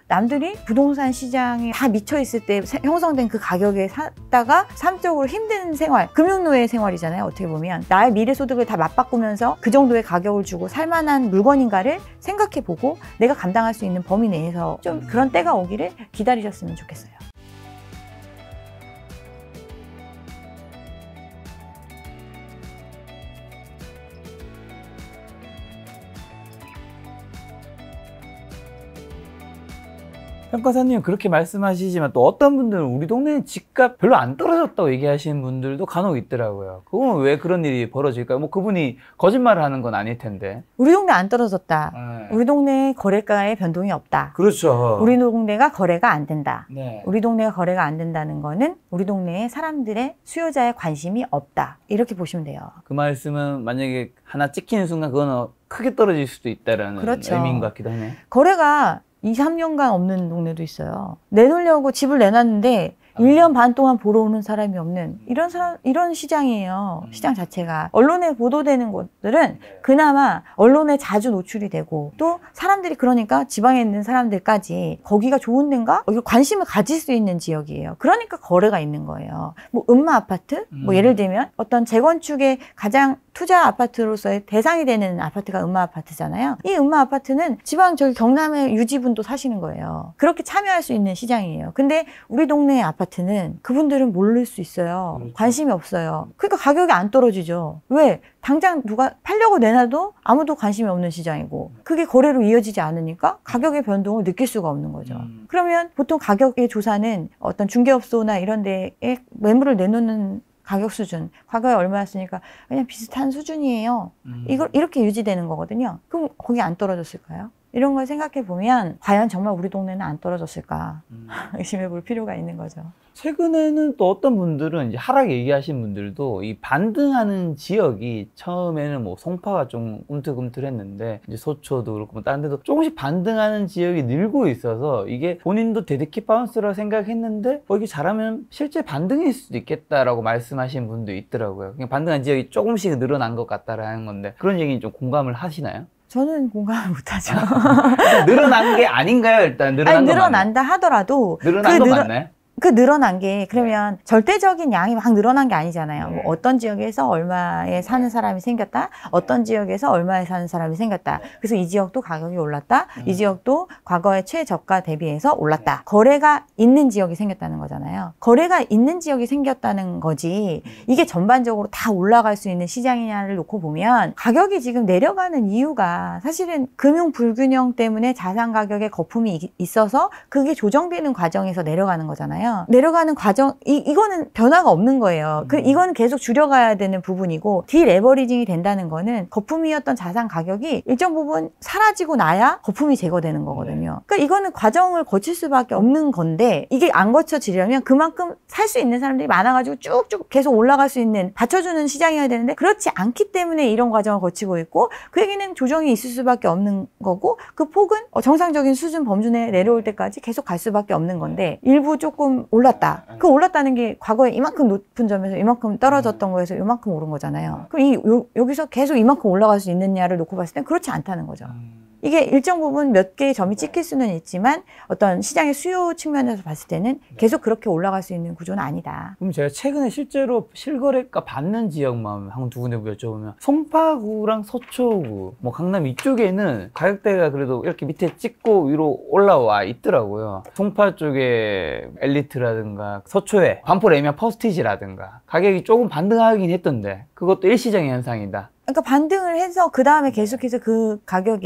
남들이 부동산 시장에 다 미쳐있을 때 형성된 그 가격에 샀다가 삶적으로 힘든 생활, 금융노예 생활이잖아요. 어떻게 보면 나의 미래소득을 다 맞바꾸면서 그 정도의 가격을 주고 살만한 물건인가를 생각해보고 내가 감당할 수 있는 범위 내에서 좀 그런 때가 오기를 기다리셨으면 좋겠어요. 평가사님은 그렇게 말씀하시지만 또 어떤 분들은 우리 동네는 집값 별로 안 떨어졌다고 얘기하시는 분들도 간혹 있더라고요. 그건 왜 그런 일이 벌어질까요? 뭐 그분이 거짓말을 하는 건 아닐 텐데. 우리 동네 안 떨어졌다. 네. 우리 동네 거래가에 변동이 없다. 그렇죠. 우리 동네가 거래가 안 된다. 네. 우리 동네가 거래가 안 된다는 거는 우리 동네에 사람들의 수요자의 관심이 없다. 이렇게 보시면 돼요. 그 말씀은 만약에 하나 찍히는 순간 그거는 크게 떨어질 수도 있다라는 그렇죠. 의미인 것 같기도 하네요. 거래가 2, 3년간 없는 동네도 있어요. 내놓으려고 집을 내놨는데 1년 반 동안 보러 오는 사람이 없는 이런 시장이에요. 시장 자체가. 언론에 보도되는 곳들은 그나마 언론에 자주 노출이 되고 또 사람들이 그러니까 지방에 있는 사람들까지 거기가 좋은 데인가? 관심을 가질 수 있는 지역이에요. 그러니까 거래가 있는 거예요. 뭐 음마 아파트? 뭐 예를 들면 어떤 재건축의 가장 투자 아파트로서의 대상이 되는 아파트가 음마 아파트잖아요. 이 음마 아파트는 지방 저기 경남의 유지분도 사시는 거예요. 그렇게 참여할 수 있는 시장이에요. 근데 우리 동네 아파트는 그분들은 모를 수 있어요. 그렇죠. 관심이 없어요. 그러니까 가격이 안 떨어지죠. 왜? 당장 누가 팔려고 내놔도 아무도 관심이 없는 시장이고 그게 거래로 이어지지 않으니까 가격의 변동을 느낄 수가 없는 거죠. 그러면 보통 가격의 조사는 어떤 중개업소나 이런 데에 매물을 내놓는 가격 수준, 과거에 얼마였으니까 그냥 비슷한 수준이에요. 이렇게 유지되는 거거든요. 그럼 거기 안 떨어졌을까요? 이런 걸 생각해 보면 과연 정말 우리 동네는 안 떨어졌을까 의심해 볼 필요가 있는 거죠. 최근에는 또 어떤 분들은 이제 하락 얘기하신 분들도 이 반등하는 지역이 처음에는 뭐 송파가 좀 꿈틀꿈틀했는데 이제 소초도 그렇고 뭐 다른 데도 조금씩 반등하는 지역이 늘고 있어서 이게 본인도 데드캣 바운스라고 생각했는데 이게 잘하면 실제 반등일 수도 있겠다라고 말씀하신 분도 있더라고요. 그냥 반등한 지역이 조금씩 늘어난 것 같다라는 건데 그런 얘기는 좀 공감을 하시나요? 저는 공감을 못하죠. 늘어난 게 아닌가요? 일단 늘어난다 하더라도 늘어난 거 맞나요? 그 늘어난 게 그러면 절대적인 양이 막 늘어난 게 아니잖아요. 뭐 어떤 지역에서 얼마에 사는 사람이 생겼다, 어떤 지역에서 얼마에 사는 사람이 생겼다. 그래서 이 지역도 가격이 올랐다, 이 지역도 과거의 최저가 대비해서 올랐다. 거래가 있는 지역이 생겼다는 거잖아요. 거래가 있는 지역이 생겼다는 거지 이게 전반적으로 다 올라갈 수 있는 시장이냐를 놓고 보면 가격이 지금 내려가는 이유가 사실은 금융 불균형 때문에 자산 가격에 거품이 있어서 그게 조정되는 과정에서 내려가는 거잖아요. 내려가는 과정, 이거는 변화가 없는 거예요. 이거는 계속 줄여가야 되는 부분이고, 디레버리징이 된다는 거는 거품이었던 자산 가격이 일정 부분 사라지고 나야 거품이 제거되는 거거든요. 그러니까 이거는 과정을 거칠 수밖에 없는 건데, 이게 안 거쳐지려면 그만큼 살 수 있는 사람들이 많아가지고 쭉쭉 계속 올라갈 수 있는, 받쳐주는 시장이어야 되는데, 그렇지 않기 때문에 이런 과정을 거치고 있고, 그 얘기는 조정이 있을 수밖에 없는 거고, 그 폭은 정상적인 수준 범준에 내려올 때까지 계속 갈 수밖에 없는 건데, 일부 조금 올랐다. 그 올랐다는 게 과거에 이만큼 높은 점에서 이만큼 떨어졌던 거에서 이만큼 오른 거잖아요. 그럼 여기서 계속 이만큼 올라갈 수 있느냐를 놓고 봤을 땐 그렇지 않다는 거죠. 이게 일정 부분 몇 개의 점이 찍힐 수는 있지만 어떤 시장의 수요 측면에서 봤을 때는 계속 그렇게 올라갈 수 있는 구조는 아니다. 그럼 제가 최근에 실제로 실거래가 받는 지역만 한 두 군데 여쭤보면 송파구랑 서초구, 뭐 강남 이쪽에는 가격대가 그래도 이렇게 밑에 찍고 위로 올라와 있더라고요. 송파 쪽에 엘리트라든가 서초에 반포 레미안 퍼스티지라든가 가격이 조금 반등하긴 했던데 그것도 일시적인 현상이다. 그러니까 반등을 해서 그 다음에 계속해서 그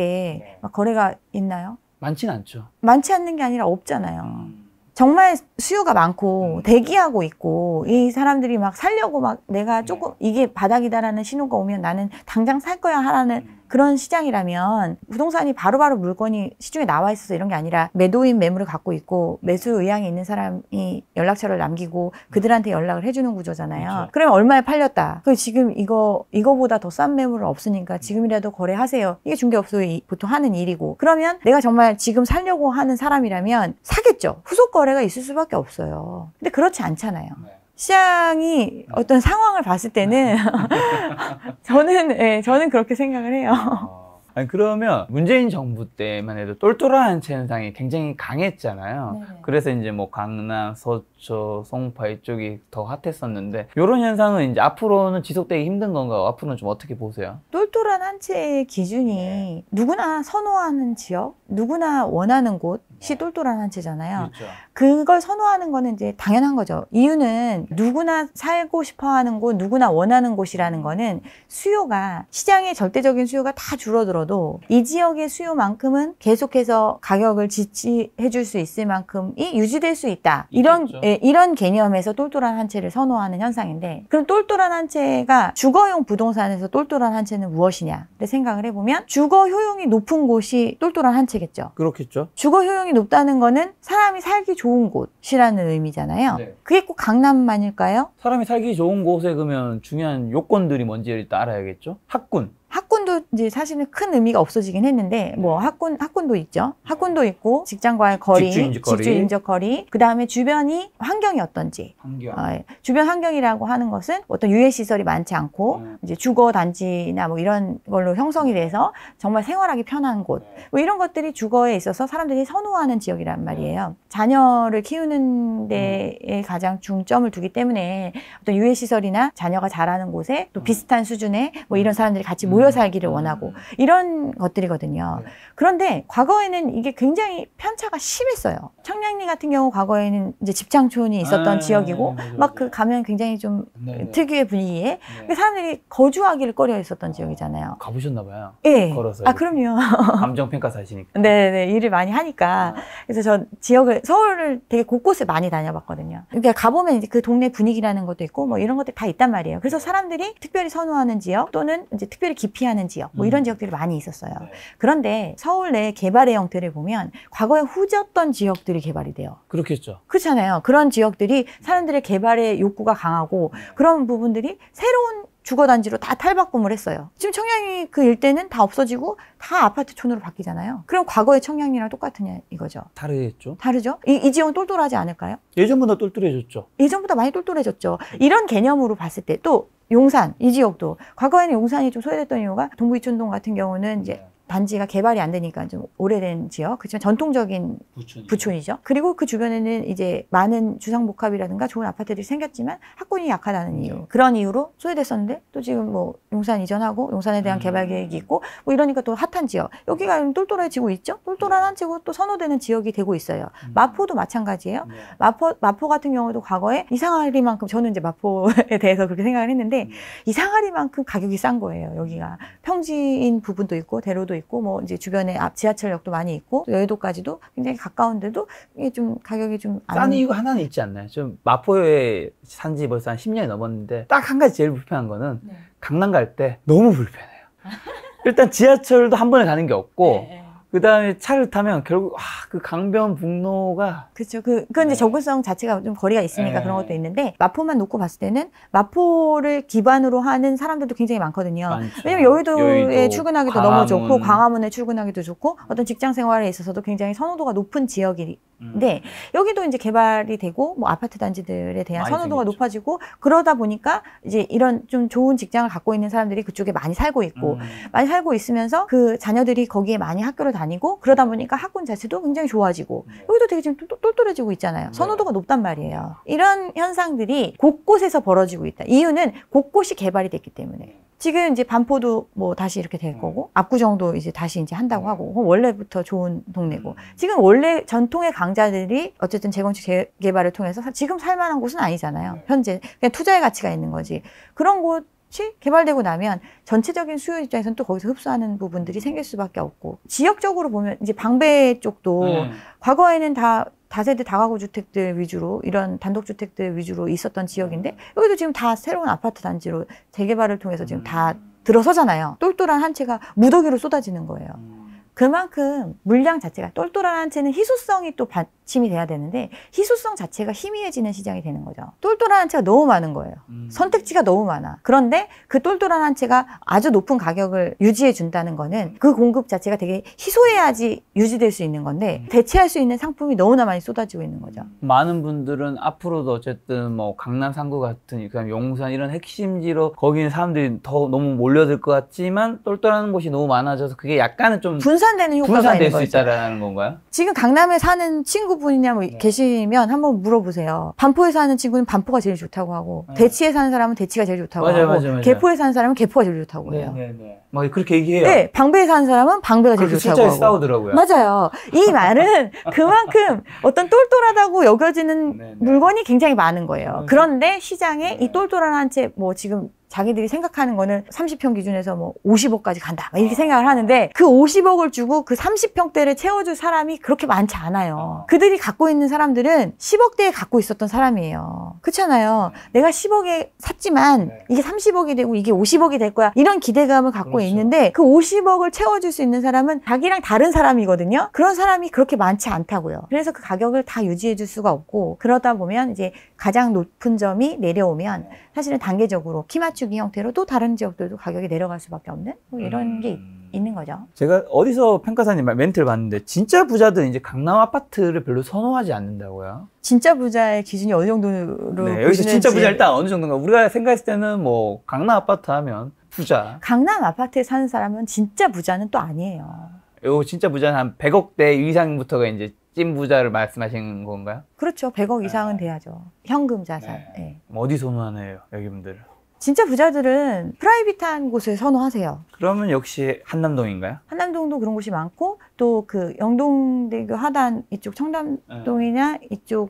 가격에 막 거래가 있나요? 많진 않죠. 많지 않는 게 아니라 없잖아요. 정말 수요가 많고 대기하고 있고 이 사람들이 막 살려고 막 내가 조금 이게 바닥이다라는 신호가 오면 나는 당장 살 거야 하라는 그런 시장이라면 부동산이 바로바로 물건이 시중에 나와 있어서 이런 게 아니라 매도인 매물을 갖고 있고 매수 의향이 있는 사람이 연락처를 남기고 그들한테 연락을 해주는 구조잖아요. 그렇죠. 그러면 얼마에 팔렸다. 그 지금 이거보다 더 싼 매물은 없으니까 지금이라도 거래하세요. 이게 중개업소에 보통 하는 일이고 그러면 내가 정말 지금 살려고 하는 사람이라면 사겠죠. 후속 거래가 있을 수밖에 없어요. 근데 그렇지 않잖아요. 시장이 어떤 상황을 봤을 때는 저는 그렇게 생각을 해요. 아니 그러면 문재인 정부 때만 해도 똘똘한 현상이 굉장히 강했잖아요. 네네. 그래서 이제 뭐 강남, 서초, 송파 이쪽이 더 핫했었는데 이런 현상은 이제 앞으로는 지속되기 힘든 건가요? 앞으로는 좀 어떻게 보세요? 똘똘한 한 채의 기준이 누구나 선호하는 지역, 누구나 원하는 곳이 똘똘한 한 채잖아요. 그렇죠. 그걸 선호하는 거는 이제 당연한 거죠. 이유는 누구나 살고 싶어 하는 곳, 누구나 원하는 곳이라는 거는 수요가, 시장의 절대적인 수요가 다 줄어들어도 이 지역의 수요만큼은 계속해서 가격을 지지해 줄 수 있을 만큼이 유지될 수 있다. 있겠죠. 이런 개념에서 똘똘한 한 채를 선호하는 현상인데, 그럼 똘똘한 한 채가 주거용 부동산에서 똘똘한 한 채는 무엇이냐를 생각을 해보면 주거 효용이 높은 곳이 똘똘한 한 채겠죠. 그렇겠죠. 주거 효용이 높다는 거는 사람이 살기 좋은 곳이라는 의미잖아요. 네. 그게 꼭 강남만일까요? 사람이 살기 좋은 곳에 그러면 중요한 요건들이 뭔지를 일단 알아야겠죠. 학군. 학군도 이제 사실은 큰 의미가 없어지긴 했는데, 뭐 학군도 있죠. 학군도 있고, 직장과의 거리, 집주인적 거리, 그 다음에 주변이 환경이 어떤지. 환경. 주변 환경이라고 하는 것은 어떤 유해 시설이 많지 않고, 이제 주거 단지나 뭐 이런 걸로 형성이 돼서 정말 생활하기 편한 곳, 뭐 이런 것들이 주거에 있어서 사람들이 선호하는 지역이란 말이에요. 자녀를 키우는 데에 가장 중점을 두기 때문에 어떤 유해 시설이나 자녀가 자라는 곳에 또 비슷한 수준의 뭐 이런 사람들이 같이 모여 살기를 원하고 이런 것들이거든요. 그런데 과거에는 이게 굉장히 편차가 심했어요. 청량리 같은 경우 과거에는 이제 집창촌이 있었던 지역이고 막 그 가면 굉장히 좀 특유의 분위기에 사람들이 거주하기를 꺼려했었던 지역이잖아요. 가보셨나 봐요. 예. 걸어서. 아, 그럼요. 감정평가 사시니까. 네네, 일을 많이 하니까. 그래서 저 지역을, 서울을 되게 곳곳에 많이 다녀봤거든요. 그러니까 가보면 이제 그 동네 분위기라는 것도 있고 뭐 이런 것들이 다 있단 말이에요. 그래서 사람들이 특별히 선호하는 지역 또는 이제 특별히 기피하는 지역 뭐 이런 지역들이 많이 있었어요. 그런데 서울 내 개발의 형태를 보면 과거에 후졌던 지역들이 개발이 돼요. 그렇겠죠. 그렇잖아요. 그런 지역들이 사람들의 개발의 욕구가 강하고 그런 부분들이 새로운 주거단지로 다 탈바꿈을 했어요. 지금 청량리 그 일대는 다 없어지고 다 아파트촌으로 바뀌잖아요. 그럼 과거의 청량리랑 똑같으냐 이거죠. 다르겠죠. 다르죠? 이 지역은 똘똘하지 않을까요? 예전보다 똘똘해졌죠. 예전보다 많이 똘똘해졌죠. 이런 개념으로 봤을 때 또 용산, 이 지역도 과거에는 용산이 좀 소외됐던 이유가 동부이촌동 같은 경우는 이제 단지가 개발이 안 되니까 좀 오래된 지역, 그렇지만 전통적인 부촌이죠. 그리고 그 주변에는 이제 많은 주상복합이라든가 좋은 아파트들이 생겼지만 학군이 약하다는 이유, 그런 이유로 소외됐었는데 또 지금 뭐 용산 이전하고 용산에 대한 개발 계획이 있고 뭐 이러니까 또 핫한 지역, 여기가 똘똘해지고 있죠. 똘똘한 한 채고 또 선호되는 지역이 되고 있어요. 마포도 마찬가지예요. 마포 같은 경우도 과거에 이상하리만큼, 저는 이제 마포에 대해서 그렇게 생각을 했는데 이상하리만큼 가격이 싼 거예요. 여기가 평지인 부분도 있고 대로도 있고 뭐 이제 주변에 앞 지하철역도 많이 있고 여의도까지도 굉장히 가까운데도 이게 좀 가격이 좀 싼 이유가 하나는 있지 않나요? 좀 마포에 산지 벌써 한 10년이 넘었는데 딱 한 가지 제일 불편한 거는 강남 갈 때 너무 불편해요. 일단 지하철도 한 번에 가는 게 없고 그 다음에 차를 타면 결국 그 강변북로가 그렇죠. 그건 이제 접근성 자체가 좀 거리가 있으니까 그런 것도 있는데 마포만 놓고 봤을 때는 마포를 기반으로 하는 사람들도 굉장히 많거든요. 많죠. 왜냐면 여의도에 출근하기도 광화문. 너무 좋고 광화문에 출근하기도 좋고 어떤 직장 생활에 있어서도 굉장히 선호도가 높은 지역인데 여기도 이제 개발이 되고 뭐 아파트 단지들에 대한 선호도가 생겼죠. 높아지고 그러다 보니까 이제 이런 좀 좋은 직장을 갖고 있는 사람들이 그쪽에 많이 살고 있고 많이 살고 있으면서 그 자녀들이 거기에 많이 학교를 다니고 그러다 보니까 학군 자체도 굉장히 좋아지고 여기도 되게 지금 똘똘해지고 있잖아요. 선호도가 높단 말이에요. 이런 현상들이 곳곳에서 벌어지고 있다. 이유는 곳곳이 개발이 됐기 때문에. 지금 이제 반포도 뭐 다시 이렇게 될 거고 압구정도 이제 다시 이제 한다고 하고 원래부터 좋은 동네고 지금 원래 전통의 강자들이 어쨌든 재건축 개발을 통해서 지금 살만한 곳은 아니잖아요. 현재 그냥 투자의 가치가 있는 거지. 그런 곳이 개발되고 나면 전체적인 수요 입장에서는 또 거기서 흡수하는 부분들이 생길 수밖에 없고 지역적으로 보면 이제 방배 쪽도 과거에는 다세대 다가구 주택들 위주로 이런 단독주택들 위주로 있었던 지역인데 여기도 지금 다 새로운 아파트 단지로 재개발을 통해서 지금 다 들어서잖아요. 똘똘한 한 채가 무더기로 쏟아지는 거예요. 그만큼 물량 자체가 똘똘한 한 채는 희소성이 또 받침이 돼야 되는데 희소성 자체가 희미해지는 시장이 되는 거죠. 똘똘한 한 채가 너무 많은 거예요. 선택지가 너무 많아. 그런데 그 똘똘한 한 채가 아주 높은 가격을 유지해 준다는 거는 그 공급 자체가 되게 희소해야지 유지될 수 있는 건데 대체할 수 있는 상품이 너무나 많이 쏟아지고 있는 거죠. 많은 분들은 앞으로도 어쨌든 뭐 강남 3구 같은 그다음 용산 이런 핵심지로 거기는 사람들이 더 너무 몰려들 것 같지만 똘똘한 곳이 너무 많아져서 그게 약간은 좀 분산되는 효과가 분산될 있는 수 거죠. 있다라는 건가요? 지금 강남에 사는 친구분이냐 뭐 계시면 한번 물어보세요. 반포에 사는 친구는 반포가 제일 좋다고 하고 대치에 사는 사람은 대치가 제일 좋다고 맞아요, 하고 맞아요. 개포에 사는 사람은 개포가 제일 좋다고 해요. 네네네. 막 그렇게 얘기해요. 네, 방배에 사는 사람은 방배가 제일 그렇게 좋다고 실제로 하고. 싸우더라고요. 맞아요. 이 말은 그만큼 어떤 똘똘하다고 여겨지는 네네. 물건이 굉장히 많은 거예요. 그런데 시장에 네. 이 똘똘한 한 채 뭐 지금 자기들이 생각하는 거는 30평 기준에서 뭐 50억까지 간다. 막 이렇게 생각을 하는데 그 50억을 주고 그 30평대를 채워줄 사람이 그렇게 많지 않아요. 그들이 갖고 있는 사람들은 10억대에 갖고 있었던 사람이에요. 그렇잖아요. 내가 10억에 샀지만 이게 30억이 되고 이게 50억이 될 거야. 이런 기대감을 갖고 그렇죠. 있는데 그 50억을 채워줄 수 있는 사람은 자기랑 다른 사람이거든요. 그런 사람이 그렇게 많지 않다고요. 그래서 그 가격을 다 유지해 줄 수가 없고 그러다 보면 이제 가장 높은 점이 내려오면 사실은 단계적으로 키 맞추기 형태로 또 다른 지역들도 가격이 내려갈 수밖에 없는 뭐 이런 게 있는 거죠. 제가 어디서 평가사님 멘트를 봤는데 진짜 부자들은 이제 강남 아파트를 별로 선호하지 않는다고요. 진짜 부자의 기준이 어느 정도로 네, 여기서 진짜 보시는지. 부자 일단 어느 정도인가 우리가 생각했을 때는 뭐 강남 아파트 하면 부자. 강남 아파트에 사는 사람은 진짜 부자는 또 아니에요. 요 진짜 부자는 한 100억대 이상부터가 이제 찐 부자를 말씀하시는 건가요? 그렇죠. 100억 이상은 돼야죠. 현금 자산. 네. 네. 뭐 어디 선호하나요, 여기 분들? 진짜 부자들은 프라이빗한 곳을 선호하세요. 그러면 역시 한남동인가요? 한남동도 그런 곳이 많고 또 그 영동대교 하단 이쪽 청담동이나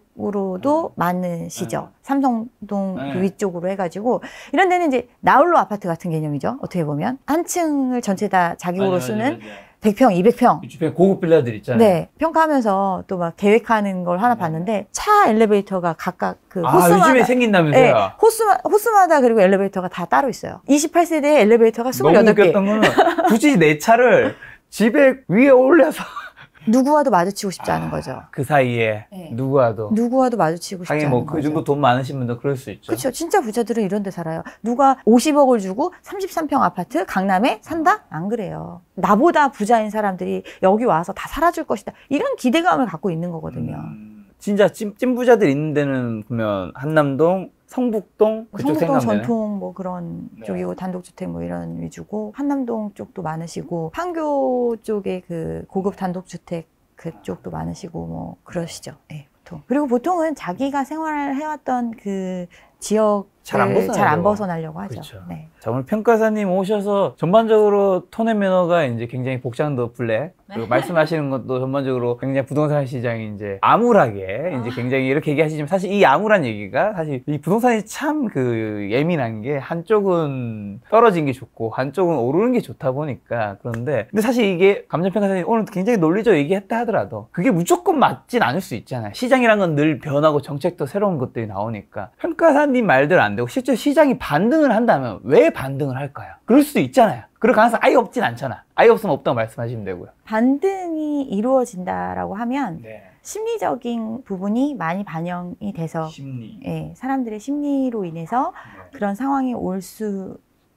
이쪽으로도 많으시죠. 삼성동 그 위쪽으로 해가지고 이런 데는 이제 나홀로 아파트 같은 개념이죠. 어떻게 보면 한 층을 전체 다 자기용으로 쓰는 100평, 200평. 주변에 고급 빌라들 있잖아요. 네, 평가하면서 또 막 계획하는 걸 하나 봤는데 차 엘리베이터가 각각 그 호수마다 요즘에 생긴다면서요? 네, 호수마다 그리고 엘리베이터가 다 따로 있어요. 28세대의 엘리베이터가 28개. 너무 웃겼던 거는 굳이 내 차를 집에 위에 올려서 누구와도 마주치고 싶지 않은 거죠. 그 사이에 네. 누구와도 누구와도 마주치고 싶지 하긴 않은 뭐 거죠. 그 정도 돈 많으신 분도 그럴 수 있죠. 그렇죠. 진짜 부자들은 이런 데 살아요. 누가 50억을 주고 33평 아파트 강남에 산다? 안 그래요. 나보다 부자인 사람들이 여기 와서 다 살아줄 것이다. 이런 기대감을 갖고 있는 거거든요. 진짜 찐 부자들 있는 데는 보면 한남동, 성북동 그쪽 성북동 생각나네. 전통 뭐 그런 네. 쪽이고 단독주택 뭐 이런 위주고 한남동 쪽도 많으시고 판교 쪽에 그 고급 단독주택 그쪽도 많으시고 뭐 그러시죠. 네, 보통. 그리고 보통은 자기가 생활해왔던 그 지역을 잘 안 벗어나려고. 잘 안 벗어나려고 하죠. 그렇죠. 네. 자, 오늘 평가사님 오셔서 전반적으로 톤의 매너가 이제 굉장히 복장도 블랙, 그리고 말씀하시는 것도 전반적으로 굉장히 부동산 시장이 이제 암울하게 이제 굉장히 이렇게 얘기하시지만 사실 이 암울한 얘기가 사실 이 부동산이 참 그 예민한 게 한쪽은 떨어진 게 좋고 한쪽은 오르는 게 좋다 보니까 그런데 근데 사실 이게 감정평가사님 오늘 굉장히 논리적 얘기했다 하더라도 그게 무조건 맞진 않을 수 있잖아요. 시장이란 건 늘 변하고 정책도 새로운 것들이 나오니까 평가사님 말대로 안 되고 실제 시장이 반등을 한다면 왜 반등을 할까요? 그럴 수도 있잖아요. 그럴 가능성 아예 없진 않잖아. 아예 없으면 없다고 말씀하시면 되고요. 반등이 이루어진다라고 하면 네. 심리적인 부분이 많이 반영이 돼서 심리. 예, 사람들의 심리로 인해서 그런 상황이 올 수는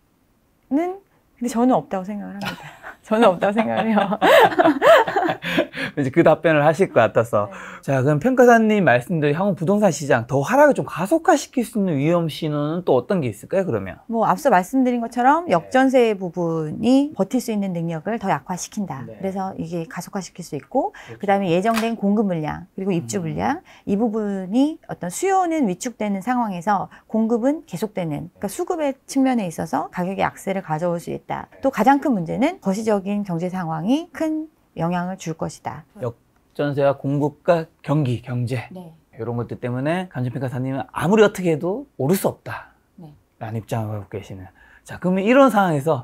근데 저는 없다고 생각을 합니다. 저는 없다고 생각을 해요. 이제 그 답변을 하실 것 같아서. 네. 자, 그럼 평가사님 말씀대로 향후 부동산 시장 더 하락을 좀 가속화시킬 수 있는 위험 신호는 또 어떤 게 있을까요, 그러면? 뭐 앞서 말씀드린 것처럼 역전세 부분이 버틸 수 있는 능력을 더 약화시킨다. 네. 그래서 이게 가속화시킬 수 있고 그다음에 예정된 공급 물량 그리고 입주 물량 이 부분이 어떤 수요는 위축되는 상황에서 공급은 계속되는 그러니까 수급의 측면에 있어서 가격의 악세를 가져올 수 있다. 또 가장 큰 문제는 거시적인 경제 상황이 큰 영향을 줄 것이다. 역전세와 공급과 경기, 경제 네. 이런 것들 때문에 감정평가사님은 아무리 어떻게 해도 오를 수 없다. 네. 라는 입장을 갖고 계시는. 자, 그러면 이런 상황에서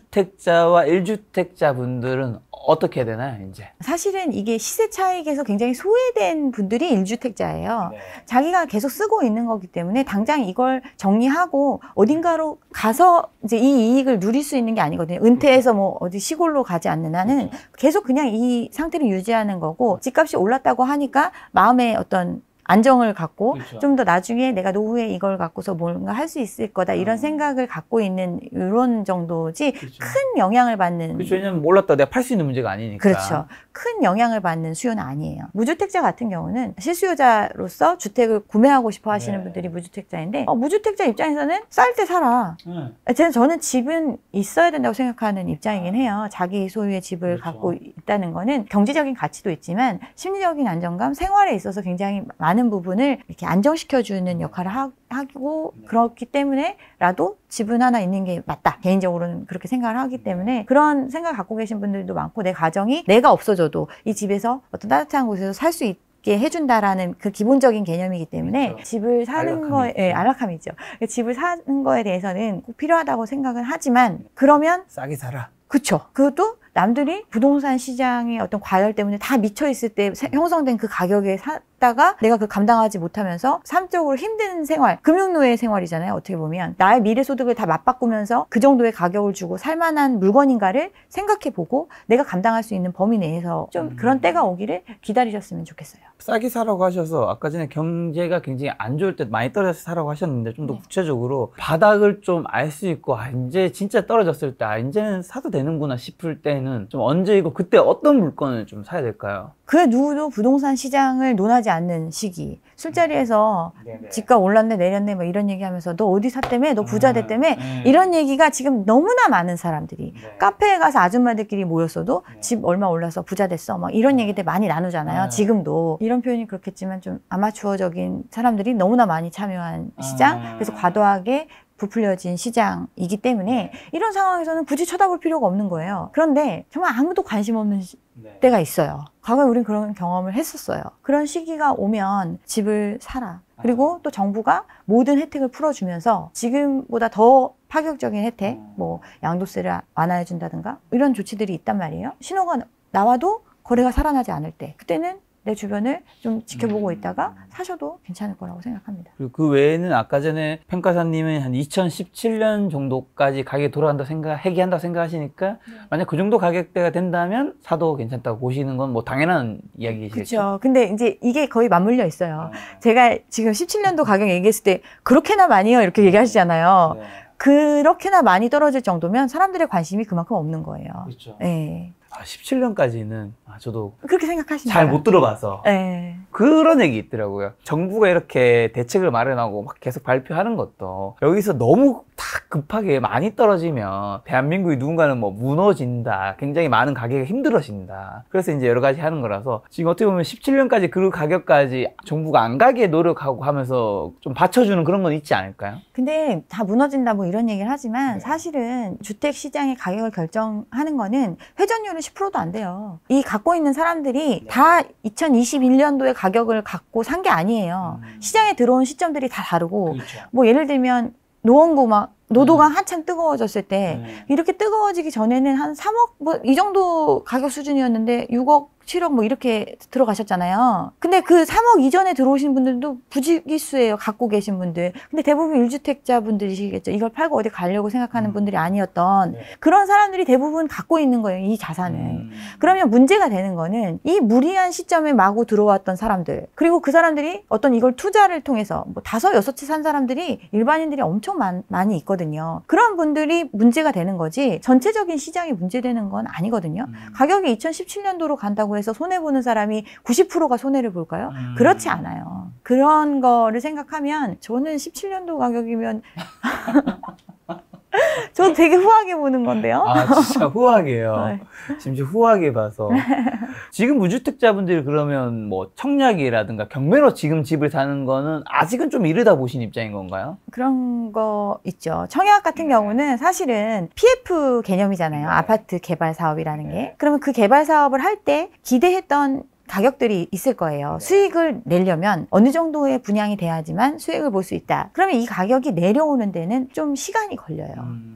무주택자와 1주택자 분들은 어떻게 해야 되나요, 이제? 사실은 이게 시세 차익에서 굉장히 소외된 분들이 1주택자예요. 네. 자기가 계속 쓰고 있는 거기 때문에 당장 이걸 정리하고 어딘가로 가서 이제 이 이익을 누릴 수 있는 게 아니거든요. 은퇴해서 뭐 어디 시골로 가지 않는 한은 계속 그냥 이 상태를 유지하는 거고, 집값이 올랐다고 하니까 마음의 어떤 안정을 갖고 그렇죠. 좀 더 나중에 내가 노후에 이걸 갖고서 뭔가 할 수 있을 거다 이런 생각을 갖고 있는 이런 정도지 그렇죠. 큰 영향을 받는. 그렇죠. 왜냐면 몰랐다 내가 팔 수 있는 문제가 아니니까. 그렇죠. 큰 영향을 받는 수요는 아니에요. 무주택자 같은 경우는 실수요자로서 주택을 구매하고 싶어 하시는 네. 분들이 무주택자인데, 무주택자 입장에서는 쌀 때 살아. 네. 저는 집은 있어야 된다고 생각하는 입장이긴 해요. 자기 소유의 집을 그렇죠. 갖고 있다는 거는 경제적인 가치도 있지만 심리적인 안정감, 생활에 있어서 굉장히 많은 부분을 이렇게 안정시켜주는 역할을 하고, 그렇기 때문에라도 집은 하나 있는 게 맞다. 개인적으로는 그렇게 생각을 하기 때문에 그런 생각을 갖고 계신 분들도 많고, 내 가정이 내가 없어져도 이 집에서 어떤 따뜻한 곳에서 살 수 있게 해준다라는 그 기본적인 개념이기 때문에 그렇죠. 집을 사는 안락함이 거에, 있죠. 예, 안락함이 있죠. 집을 사는 거에 대해서는 꼭 필요하다고 생각은 하지만, 그러면 싸게 살아. 그쵸. 그것도 남들이 부동산 시장의 어떤 과열 때문에 다 미쳐 있을 때 형성된 그 가격에 샀다가 내가 그 감당하지 못하면서 삶적으로 힘든 생활, 금융노예 생활이잖아요. 어떻게 보면 나의 미래 소득을 다 맞바꾸면서 그 정도의 가격을 주고 살만한 물건인가를 생각해보고 내가 감당할 수 있는 범위 내에서 좀 그런 때가 오기를 기다리셨으면 좋겠어요. 싸게 사라고 하셔서 아까 전에 경제가 굉장히 안 좋을 때 많이 떨어져서 사라고 하셨는데, 좀 더 구체적으로 바닥을 좀 알 수 있고, 이제 진짜 떨어졌을 때 이제는 사도 되는구나 싶을 때는 좀 언제이고, 그때 어떤 물건을 좀 사야 될까요? 그 누구도 부동산 시장을 논하지 않는 시기, 술자리에서 집값 올랐네 내렸네 뭐 이런 얘기하면서 너 어디 샀다며, 너 부자 됐다며, 이런 얘기가 지금 너무나 많은 사람들이 카페에 가서 아줌마들끼리 모였어도 집 얼마 올라서 부자 됐어 막 이런 얘기들 많이 나누잖아요. 지금도 이런 표현이 그렇겠지만 좀 아마추어적인 사람들이 너무나 많이 참여한 시장, 그래서 과도하게 부풀려진 시장이기 때문에 이런 상황에서는 굳이 쳐다볼 필요가 없는 거예요. 그런데 정말 아무도 관심 없는 때가 있어요. 과거에 우린 그런 경험을 했었어요. 그런 시기가 오면 집을 사라. 그리고 또 정부가 모든 혜택을 풀어주면서 지금보다 더 파격적인 혜택, 뭐 양도세를 완화해준다든가 이런 조치들이 있단 말이에요. 신호가 나와도 거래가 살아나지 않을 때, 그때는 내 주변을 좀 지켜보고 있다가 사셔도 괜찮을 거라고 생각합니다. 그리고 그 외에는 아까 전에 평가사님은 한 2017년 정도까지 가격이 돌아간다 회귀한다고 생각하시니까 만약 그 정도 가격대가 된다면 사도 괜찮다고 보시는 건 뭐 당연한 이야기시겠죠? 그렇죠. 근데 이제 이게 거의 맞물려 있어요. 제가 지금 17년도 가격 얘기했을 때 그렇게나 많이요 이렇게 얘기하시잖아요. 그렇게나 많이 떨어질 정도면 사람들의 관심이 그만큼 없는 거예요. 그렇죠. 네. 17년까지는 저도 그렇게 생각하시나요? 잘 못 들어봐서 네. 그런 얘기 있더라고요. 정부가 이렇게 대책을 마련하고 막 계속 발표하는 것도 여기서 너무 다 급하게 많이 떨어지면 대한민국이 누군가는 뭐 무너진다, 굉장히 많은 가격이 힘들어진다, 그래서 이제 여러 가지 하는 거라서 지금 어떻게 보면 17년까지 그 가격까지 정부가 안 가게 노력하고 하면서 좀 받쳐주는 그런 건 있지 않을까요? 근데 다 무너진다 뭐 이런 얘기를 하지만 사실은 주택 시장의 가격을 결정하는 거는 회전율은 10%도 안 돼요. 이 갖고 있는 사람들이 다 2021년도의 가격을 갖고 산 게 아니에요. 시장에 들어온 시점들이 다 다르고, 뭐 예를 들면 노원구 막 노도가 한창 뜨거워졌을 때 이렇게 뜨거워지기 전에는 한 3억 뭐 이 정도 가격 수준이었는데 6억 7억 뭐 이렇게 들어가셨잖아요. 근데 그 3억 이전에 들어오신 분들도 부지기수예요. 갖고 계신 분들. 근데 대부분 1주택자 분들이시겠죠. 이걸 팔고 어디 가려고 생각하는 분들이 아니었던 그런 사람들이 대부분 갖고 있는 거예요. 이 자산을. 그러면 문제가 되는 거는 이 무리한 시점에 마구 들어왔던 사람들, 그리고 그 사람들이 어떤 이걸 투자를 통해서 뭐 5, 6채 산 사람들이 일반인들이 엄청 많이 있거든요. 그런 분들이 문제가 되는 거지 전체적인 시장이 문제되는 건 아니거든요. 가격이 2017년도로 간다고 해서 손해보는 사람이 90%가 손해를 볼까요? 그렇지 않아요. 그런 거를 생각하면 저는 17년도 가격이면 저는 되게 후하게 보는 건데요. 진짜 후하게요. 네. 심지어 후하게 봐서. 지금 무주택자분들이 그러면 뭐 청약이라든가 경매로 지금 집을 사는 거는 아직은 좀 이르다 보신 입장인 건가요? 그런 거 있죠. 청약 같은 경우는 사실은 PF 개념이잖아요. 아파트 개발 사업이라는 게. 그러면 그 개발 사업을 할 때 기대했던 가격들이 있을 거예요. 수익을 내려면 어느 정도의 분양이 돼야지만 수익을 볼 수 있다. 그러면 이 가격이 내려오는 데는 좀 시간이 걸려요.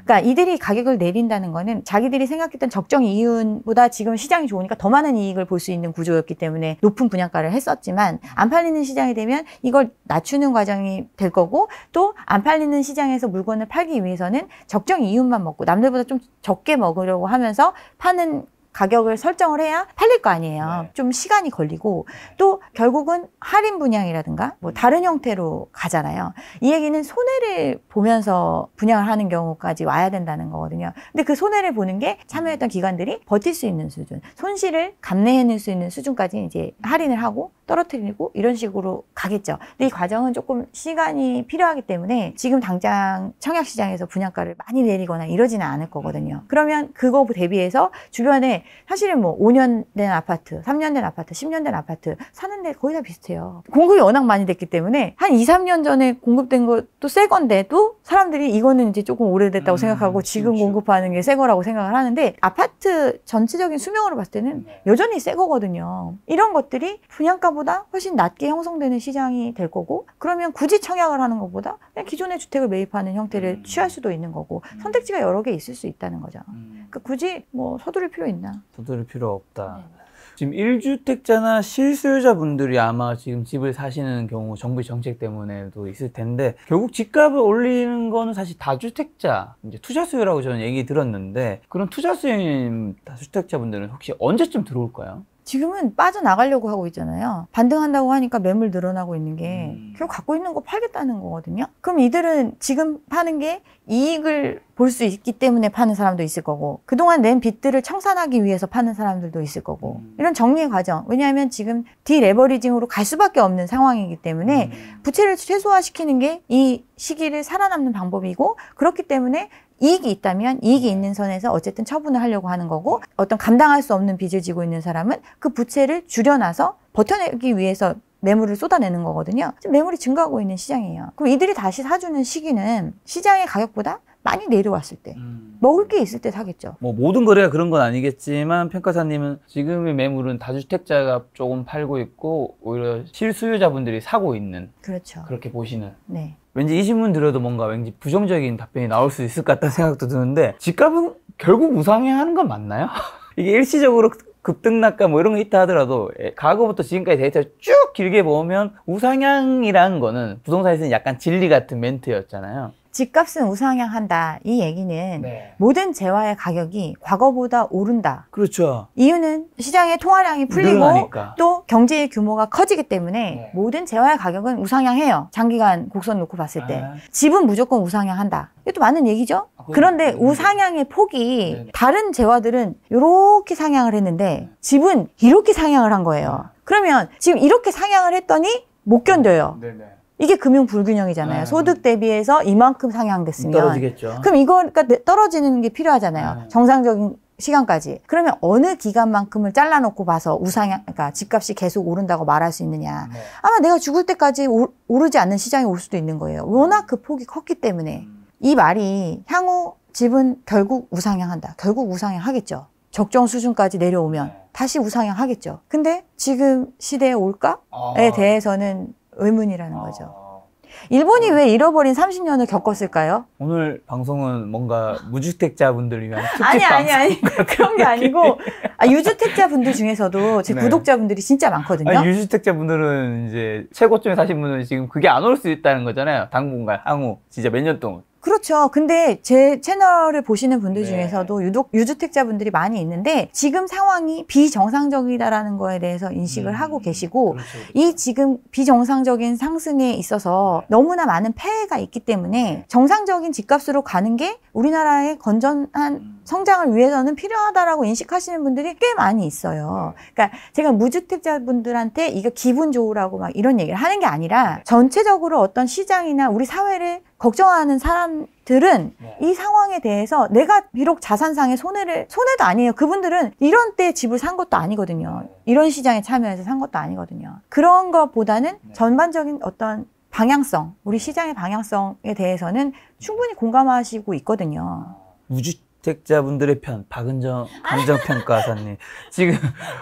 그러니까 이들이 가격을 내린다는 거는 자기들이 생각했던 적정 이윤보다 지금 시장이 좋으니까 더 많은 이익을 볼 수 있는 구조였기 때문에 높은 분양가를 했었지만 안 팔리는 시장이 되면 이걸 낮추는 과정이 될 거고 또 안 팔리는 시장에서 물건을 팔기 위해서는 적정 이윤만 먹고 남들보다 좀 적게 먹으려고 하면서 파는 가격을 설정을 해야 팔릴 거 아니에요. 네. 좀 시간이 걸리고 또 결국은 할인 분양이라든가 뭐 다른 형태로 가잖아요. 이 얘기는 손해를 보면서 분양을 하는 경우까지 와야 된다는 거거든요. 근데 그 손해를 보는 게 참여했던 기관들이 버틸 수 있는 수준, 손실을 감내해낼 수 있는 수준까지 이제 할인을 하고 떨어뜨리고 이런 식으로 가겠죠. 근데 이 과정은 조금 시간이 필요하기 때문에 지금 당장 청약시장에서 분양가를 많이 내리거나 이러지는 않을 거거든요. 그러면 그거 대비해서 주변에 사실은 뭐 5년 된 아파트, 3년 된 아파트, 10년 된 아파트 사는데 거의 다 비슷해요. 공급이 워낙 많이 됐기 때문에 한 2, 3년 전에 공급된 것도 새 건데도 사람들이 이거는 이제 조금 오래됐다고 생각하고 지금 그렇죠. 공급하는 게 새 거라고 생각을 하는데 아파트 전체적인 수명으로 봤을 때는 여전히 새 거거든요. 이런 것들이 분양가보다 훨씬 낮게 형성되는 시장이 될 거고 그러면 굳이 청약을 하는 것보다 그냥 기존의 주택을 매입하는 형태를 취할 수도 있는 거고 선택지가 여러 개 있을 수 있다는 거죠. 그러니까 굳이 뭐 서두를 필요 있나? 서두를 필요 없다. 네. 지금 1주택자나 실수요자분들이 아마 지금 집을 사시는 경우 정부의 정책 때문에도 있을 텐데 결국 집값을 올리는 거는 사실 다주택자, 이제 투자 수요라고 저는 얘기 들었는데 그런 투자 수요인 다주택자분들은 혹시 언제쯤 들어올까요? 지금은 빠져나가려고 하고 있잖아요. 반등한다고 하니까 매물 늘어나고 있는 게 결국 갖고 있는 거 팔겠다는 거거든요. 그럼 이들은 지금 파는 게 이익을 볼 수 있기 때문에 파는 사람도 있을 거고 그동안 낸 빚들을 청산하기 위해서 파는 사람들도 있을 거고 이런 정리의 과정. 왜냐하면 지금 디레버리징으로 갈 수밖에 없는 상황이기 때문에 부채를 최소화시키는 게 이 시기를 살아남는 방법이고 그렇기 때문에 이익이 있다면 이익이 있는 선에서 어쨌든 처분을 하려고 하는 거고 어떤 감당할 수 없는 빚을 지고 있는 사람은 그 부채를 줄여놔서 버텨내기 위해서 매물을 쏟아내는 거거든요. 지금 매물이 증가하고 있는 시장이에요. 그럼 이들이 다시 사주는 시기는 시장의 가격보다 많이 내려왔을 때 먹을 게 있을 때 사겠죠. 뭐 모든 거래가 그런 건 아니겠지만 평가사님은 지금의 매물은 다주택자가 조금 팔고 있고 오히려 실수요자분들이 사고 있는 그렇죠. 그렇게 보시는 네. 왠지 이 질문 들어도 뭔가 왠지 부정적인 답변이 나올 수 있을 것 같다는 생각도 드는데 집값은 결국 우상향하는 건 맞나요? 이게 일시적으로 급등락가 뭐 이런 거 있다 하더라도 과거부터 지금까지 데이터를 쭉 길게 보면 우상향이라는 거는 부동산에서는 약간 진리 같은 멘트였잖아요. 집값은 우상향한다. 이 얘기는 모든 재화의 가격이 과거보다 오른다. 그렇죠. 이유는 시장의 통화량이 풀리고 늘어나니까. 또 경제의 규모가 커지기 때문에 모든 재화의 가격은 우상향해요. 장기간 곡선 놓고 봤을 때. 집은 무조건 우상향한다. 이것도 맞는 얘기죠. 그런데 우상향의 폭이 다른 재화들은 이렇게 상향을 했는데 집은 이렇게 상향을 한 거예요. 그러면 지금 이렇게 상향을 했더니 못 견뎌요. 이게 금융 불균형이잖아요. 소득 대비해서 이만큼 상향됐으면 떨어지겠죠. 그럼 이거가 떨어지는 게 필요하잖아요. 정상적인 시간까지. 그러면 어느 기간만큼을 잘라놓고 봐서 그러니까 집값이 계속 오른다고 말할 수 있느냐. 아마 내가 죽을 때까지 오르지 않는 시장이 올 수도 있는 거예요. 워낙 그 폭이 컸기 때문에. 이 말이 향후 집은 결국 우상향한다. 결국 우상향하겠죠. 적정 수준까지 내려오면 다시 우상향하겠죠. 근데 지금 시대에 올까에 대해서는 의문이라는 거죠. 일본이 왜 잃어버린 30년을 겪었을까요? 오늘 방송은 뭔가 무주택자분들을 위한 특집 아니. 그런 게 아니고 유주택자 분들 중에서도 제 구독자분들이 진짜 많거든요. 유주택자분들은 이제 최고점에 사신 분은 지금 그게 안 올 수 있다는 거잖아요. 당분간, 향후, 진짜 몇 년 동안. 그렇죠. 근데 제 채널을 보시는 분들 중에서도 유주택자분들이 많이 있는데 지금 상황이 비정상적이다라는 거에 대해서 인식을 하고 계시고 이 지금 비정상적인 상승에 있어서 너무나 많은 폐해가 있기 때문에 정상적인 집값으로 가는 게 우리나라의 건전한 성장을 위해서는 필요하다라고 인식하시는 분들이 꽤 많이 있어요. 그러니까 제가 무주택자분들한테 이거 기분 좋으라고 막 이런 얘기를 하는 게 아니라 전체적으로 어떤 시장이나 우리 사회를 걱정하는 사람들은 이 상황에 대해서 내가 비록 자산상의 손해도 아니에요. 그분들은 이런 때 집을 산 것도 아니거든요. 이런 시장에 참여해서 산 것도 아니거든요. 그런 것보다는 전반적인 어떤 방향성, 우리 시장의 방향성에 대해서는 충분히 공감하시고 있거든요. 정책자분들의 편, 박은정 감정평가사님. 지금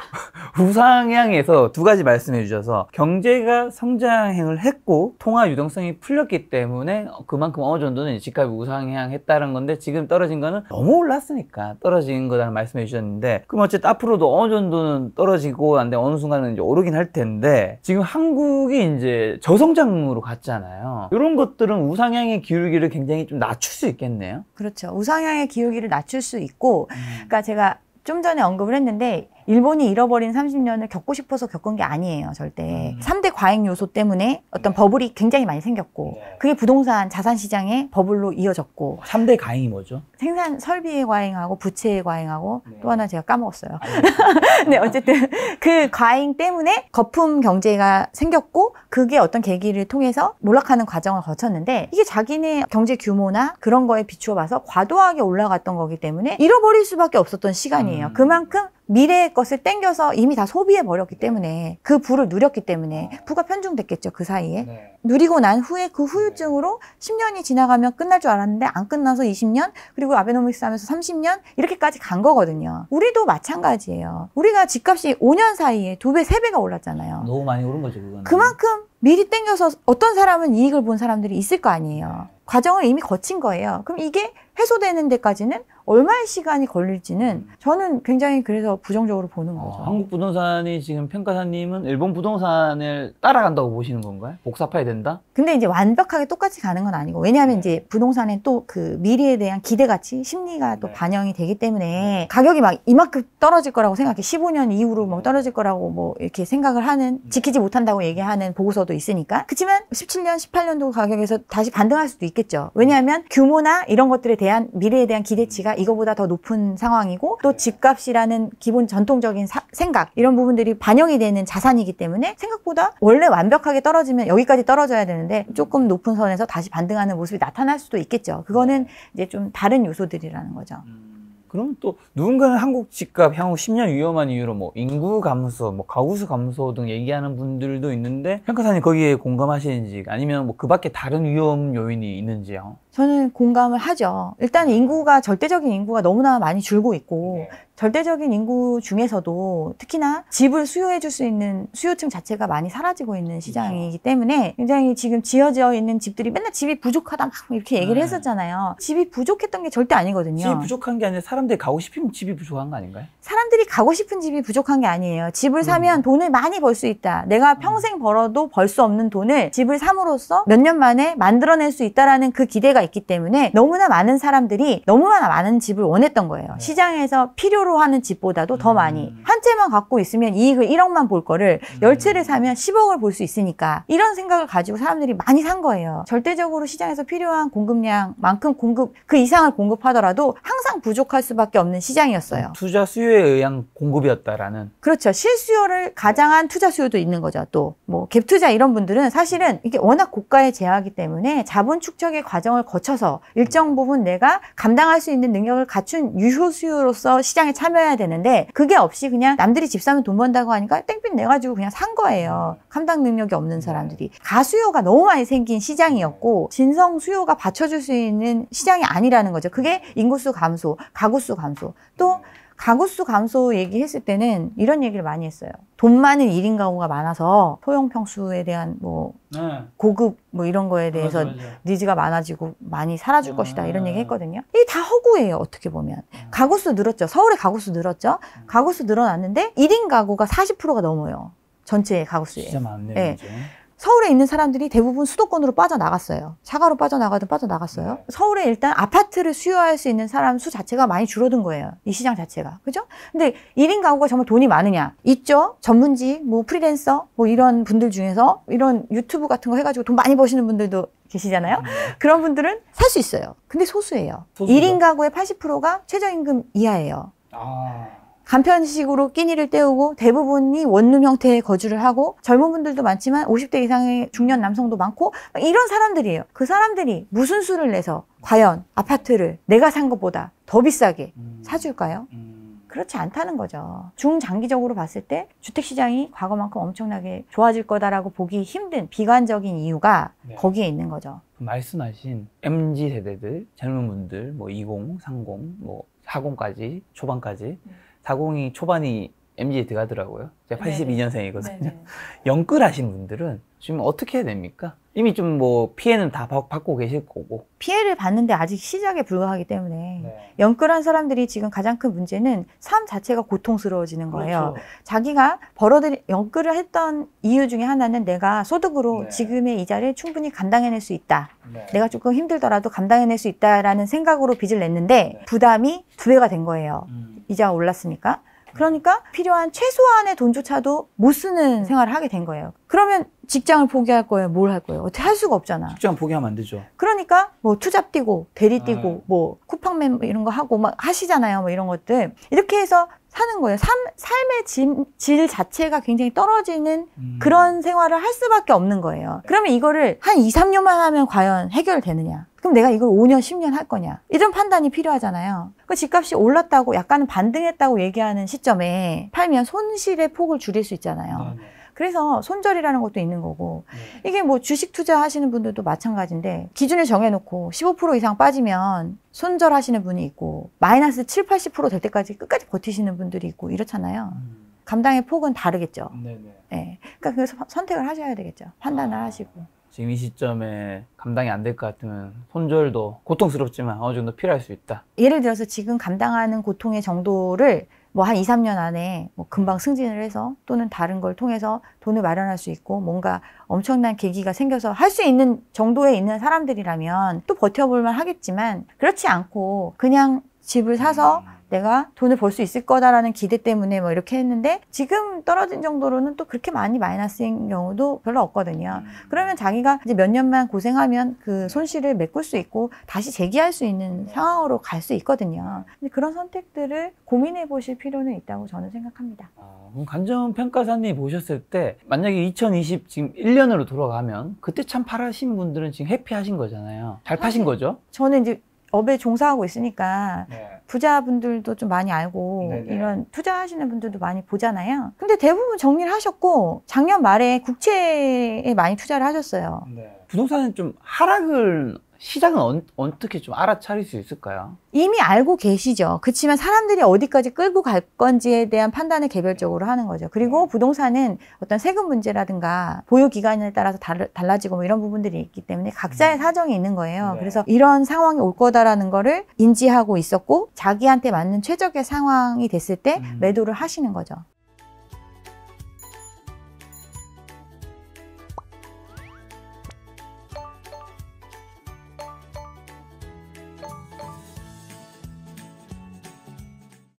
우상향에서 두 가지 말씀해 주셔서 경제가 성장행을 했고 통화 유동성이 풀렸기 때문에 그만큼 어느 정도는 집값이 우상향했다는 건데 지금 떨어진 거는 너무 올랐으니까 떨어진 거라는 말씀해 주셨는데 그럼 어쨌든 앞으로도 어느 정도는 떨어지고 안 돼 어느 순간은 이제 오르긴 할 텐데 지금 한국이 이제 저성장으로 갔잖아요. 이런 것들은 우상향의 기울기를 굉장히 좀 낮출 수 있겠네요. 그렇죠. 우상향의 기울기를 낮출 수 있고, 그러니까 제가 좀 전에 언급을 했는데 일본이 잃어버린 30년을 겪고 싶어서 겪은 게 아니에요, 절대. 3대 과잉 요소 때문에 어떤 버블이 굉장히 많이 생겼고 그게 부동산, 자산 시장의 버블로 이어졌고 3대 가잉이 뭐죠? 생산 설비의 과잉하고 부채의 과잉하고 또 하나 제가 까먹었어요. 네, 어쨌든 그 과잉 때문에 거품 경제가 생겼고 그게 어떤 계기를 통해서 몰락하는 과정을 거쳤는데 이게 자기네 경제 규모나 그런 거에 비추어 봐서 과도하게 올라갔던 거기 때문에 잃어버릴 수밖에 없었던 시간이에요. 그만큼 미래의 것을 땡겨서 이미 다 소비해 버렸기 때문에 그 부를 누렸기 때문에 부가 편중됐겠죠, 그 사이에. 누리고 난 후에 그 후유증으로 10년이 지나가면 끝날 줄 알았는데 안 끝나서 20년 그리고 아베노믹스 하면서 30년 이렇게까지 간 거거든요. 우리도 마찬가지예요. 우리가 집값이 5년 사이에 2배, 3배가 올랐잖아요. 너무 많이 오른 거죠, 그거는. 그만큼 미리 땡겨서 어떤 사람은 이익을 본 사람들이 있을 거 아니에요. 과정을 이미 거친 거예요. 그럼 이게 해소되는 데까지는 얼마의 시간이 걸릴지는 저는 굉장히 그래서 부정적으로 보는 거죠. 한국 부동산이 지금 평가사님은 일본 부동산을 따라간다고 보시는 건가요? 복사파야 된다? 근데 이제 완벽하게 똑같이 가는 건 아니고 왜냐하면 이제 부동산에 또 그 미래에 대한 기대가치, 심리가 또 반영이 되기 때문에 가격이 막 이만큼 떨어질 거라고 생각해. 15년 이후로 뭐 떨어질 거라고 뭐 이렇게 생각을 하는, 지키지 못한다고 얘기하는 보고서도 있으니까. 그렇지만 17년, 18년도 가격에서 다시 반등할 수도 있겠죠. 왜냐하면 규모나 이런 것들에 대한 미래에 대한 기대치가 이거보다 더 높은 상황이고 또 집값이라는 기본 전통적인 생각 이런 부분들이 반영이 되는 자산이기 때문에 생각보다 원래 완벽하게 떨어지면 여기까지 떨어져야 되는데 조금 높은 선에서 다시 반등하는 모습이 나타날 수도 있겠죠. 그거는 이제 좀 다른 요소들이라는 거죠. 그럼 또 누군가는 한국 집값 향후 10년 위험한 이유로 뭐 인구 감소, 뭐 가구수 감소 등 얘기하는 분들도 있는데 평가사님 거기에 공감하시는지 아니면 뭐 그 밖에 다른 위험 요인이 있는지요? 저는 공감을 하죠. 일단 인구가 절대적인 인구가 너무나 많이 줄고 있고 절대적인 인구 중에서도 특히나 집을 수요해 줄 수 있는 수요층 자체가 많이 사라지고 있는 시장이기 때문에 굉장히 지금 지어져 있는 집들이 맨날 집이 부족하다 막 이렇게 얘기를 했었잖아요. 집이 부족했던 게 절대 아니거든요. 집이 부족한 게 아니라 사람들이 가고 싶으면 집이 부족한 거 아닌가요? 사람들이 가고 싶은 집이 부족한 게 아니에요. 집을 사면 돈을 많이 벌 수 있다. 내가 평생 벌어도 벌 수 없는 돈을 집을 삼으로써 몇 년 만에 만들어낼 수 있다라는 그 기대가 있기 때문에 너무나 많은 사람들이 너무나 많은 집을 원했던 거예요. 시장에서 필요로 하는 집보다도 더 많이. 한 채만 갖고 있으면 이익을 1억만 볼 거를 10채를 사면 10억을 볼 수 있으니까 이런 생각을 가지고 사람들이 많이 산 거예요. 절대적으로 시장에서 필요한 공급량만큼 그 이상을 공급하더라도 항상 부족할 수밖에 없는 시장이었어요. 투자 수요에 의한 공급이었다라는. 그렇죠. 실수요를 가장한 투자 수요도 있는 거죠. 또 뭐 갭 투자 이런 분들은 사실은 이게 워낙 고가의 제약이기 때문에 자본 축적의 과정을 거쳐서 일정 부분 내가 감당할 수 있는 능력을 갖춘 유효 수요로서 시장에 참여해야 되는데 그게 없이 그냥 남들이 집 사면 돈 번다고 하니까 땡볕 내가지고 그냥 산 거예요. 감당 능력이 없는 사람들이. 가수요가 너무 많이 생긴 시장이었고 진성 수요가 받쳐줄 수 있는 시장이 아니라는 거죠. 그게 인구수 감소, 가구수 감소. 또 가구수 감소 얘기했을 때는 이런 얘기를 많이 했어요. 돈 많은 1인 가구가 많아서 소형 평수에 대한 뭐 고급 뭐 이런 거에 대해서 맞아. 니즈가 많아지고 많이 사라질 것이다 이런 얘기 했거든요. 이게 다 허구예요. 어떻게 보면. 가구수 늘었죠. 서울의 가구수 늘었죠. 가구수 늘어났는데 1인 가구가 40%가 넘어요. 전체 가구수에. 진짜 많네요. 네. 이제. 서울에 있는 사람들이 대부분 수도권으로 빠져나갔어요. 자가로 빠져나가든 빠져나갔어요. 서울에 일단 아파트를 수요할 수 있는 사람 수 자체가 많이 줄어든 거예요. 이 시장 자체가. 그죠? 근데 1인 가구가 정말 돈이 많으냐? 있죠. 전문직, 뭐 프리랜서, 뭐 이런 분들 중에서 이런 유튜브 같은 거 해가지고 돈 많이 버시는 분들도 계시잖아요. 그런 분들은 살 수 있어요. 근데 소수예요. 소수죠. 1인 가구의 80%가 최저임금 이하예요. 간편식으로 끼니를 때우고 대부분이 원룸 형태의 거주를 하고 젊은 분들도 많지만 50대 이상의 중년 남성도 많고 이런 사람들이에요. 그 사람들이 무슨 수를 내서 과연 아파트를 내가 산 것보다 더 비싸게 사줄까요? 그렇지 않다는 거죠. 중장기적으로 봤을 때 주택시장이 과거만큼 엄청나게 좋아질 거다라고 보기 힘든 비관적인 이유가 네. 거기에 있는 거죠. 말씀하신 MZ 세대들, 젊은 분들, 뭐 20, 30, 뭐 40까지, 초반까지. 40이 초반이 MZ에 들어가더라고요. 제가 82년생이거든요. 영끌하신 분들은 지금 어떻게 해야 됩니까? 이미 좀 뭐 피해는 다 받고 계실 거고. 피해를 받는데 아직 시작에 불과하기 때문에 영끌한 사람들이 지금 가장 큰 문제는 삶 자체가 고통스러워지는 거예요. 그렇죠. 자기가 영끌을 했던 이유 중에 하나는 내가 소득으로 지금의 이자를 충분히 감당해낼 수 있다. 내가 조금 힘들더라도 감당해낼 수 있다라는 생각으로 빚을 냈는데 부담이 2배가 된 거예요. 이자가 올랐으니까. 그러니까 필요한 최소한의 돈조차도 못 쓰는 생활을 하게 된 거예요. 그러면 직장을 포기할 거예요? 뭘 할 거예요? 어떻게 할 수가 없잖아. 직장 포기하면 안 되죠. 그러니까 뭐 투잡 뛰고 대리 뛰고 뭐 쿠팡맨 이런 거 하고 막 하시잖아요. 뭐 이런 것들. 이렇게 해서 사는 거예요. 삶의 질 자체가 굉장히 떨어지는 그런 생활을 할 수밖에 없는 거예요. 그러면 이거를 한 2, 3년만 하면 과연 해결되느냐? 그럼 내가 이걸 5년, 10년 할 거냐? 이런 판단이 필요하잖아요. 그 집값이 올랐다고 약간은 반등했다고 얘기하는 시점에 팔면 손실의 폭을 줄일 수 있잖아요. 그래서 손절이라는 것도 있는 거고 이게 뭐 주식 투자하시는 분들도 마찬가지인데 기준을 정해놓고 15% 이상 빠지면 손절하시는 분이 있고 마이너스 7, 80% 될 때까지 끝까지 버티시는 분들이 있고 이렇잖아요. 감당의 폭은 다르겠죠. 네. 그러니까 그래서 선택을 하셔야 되겠죠. 판단을 하시고. 지금 이 시점에 감당이 안 될 것 같으면 손절도 고통스럽지만 어느 정도 필요할 수 있다. 예를 들어서 지금 감당하는 고통의 정도를 뭐 한 2, 3년 안에 뭐 금방 승진을 해서 또는 다른 걸 통해서 돈을 마련할 수 있고 뭔가 엄청난 계기가 생겨서 할 수 있는 정도에 있는 사람들이라면 또 버텨볼만 하겠지만 그렇지 않고 그냥 집을 사서 내가 돈을 벌 수 있을 거다라는 기대 때문에 뭐 이렇게 했는데 지금 떨어진 정도로는 또 그렇게 많이 마이너스인 경우도 별로 없거든요. 그러면 자기가 이제 몇 년만 고생하면 그 손실을 메꿀 수 있고 다시 재기할 수 있는 상황으로 갈 수 있거든요. 근데 그런 선택들을 고민해 보실 필요는 있다고 저는 생각합니다. 그럼 감정평가사님 보셨을 때 만약에 2020 지금 1년으로 돌아가면 그때 참 팔으신 분들은 지금 해피하신 거잖아요. 잘 파신 거죠? 저는 이제 업에 종사하고 있으니까 부자분들도 좀 많이 알고 이런 투자하시는 분들도 많이 보잖아요. 근데 대부분 정리를 하셨고 작년 말에 국채에 많이 투자를 하셨어요. 부동산은 좀 하락을 시장은 어떻게 좀 알아차릴 수 있을까요? 이미 알고 계시죠. 그렇지만 사람들이 어디까지 끌고 갈 건지에 대한 판단을 개별적으로 하는 거죠. 그리고 부동산은 어떤 세금 문제라든가 보유 기간에 따라서 달라지고 뭐 이런 부분들이 있기 때문에 각자의 사정이 있는 거예요. 그래서 이런 상황이 올 거다라는 거를 인지하고 있었고 자기한테 맞는 최적의 상황이 됐을 때 매도를 하시는 거죠.